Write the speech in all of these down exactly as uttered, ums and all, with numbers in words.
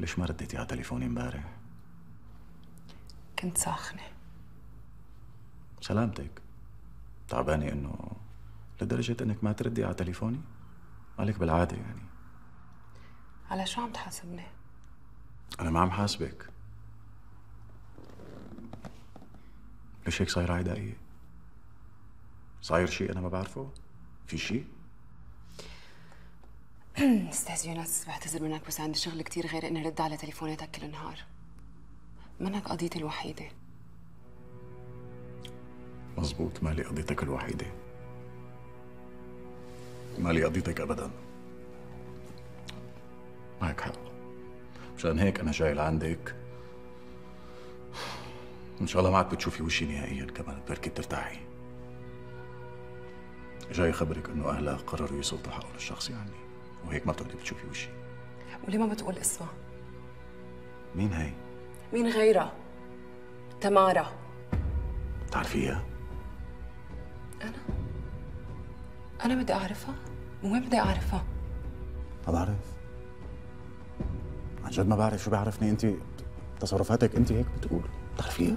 ليش ما رديتي على تليفوني امبارح؟ كنت ساخنة. سلامتك. تعبانة انه لدرجة انك ما تردي على تليفوني؟ عليك بالعادة يعني. على شو عم تحاسبني؟ انا ما عم حاسبك. ليش هيك صايرة عدائية؟ صاير شيء انا ما بعرفه؟ في شيء؟ استاذ يونس، بعتذر منك بس عندي شغل كتير غير اني رد على تليفوناتك كل نهار. منك قضيتي الوحيدة. مزبوط، مالي قضيتك الوحيدة. مالي قضيتك ابدا. معك حق. مشان هيك انا جاي لعندك. ان شاء الله ما عاد بتشوفي وشي نهائيا كمان، بركي بترتاحي. جاي اخبرك انه اهلها قرروا يسلطوا حقهم الشخصي عني، وهيك ما بتقدري بتشوفي وشي. وليه ما بتقول اسمها؟ مين هي؟ مين غيرها؟ تمارا. بتعرفيها؟ أنا؟ أنا بدي أعرفها؟ وين بدي أعرفها؟ ما بعرف. عن جد ما بعرف. شو بيعرفني؟ انت تصرفاتك انت هيك بتقول. بتعرفيها؟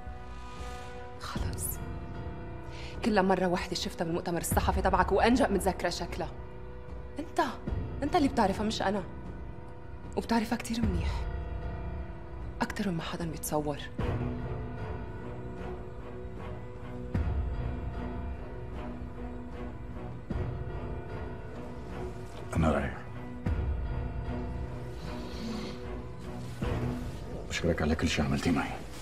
خلص. كل مرة وحدة شفتها بالمؤتمر الصحفي تبعك وأنجأ متذكرة شكلها. أنت أنت اللي بتعرفها مش أنا. وبتعرفها كتير منيح. أكتر مما حدا بيتصور. أنا رايح. بشكرك على كل شيء عملتيه معي.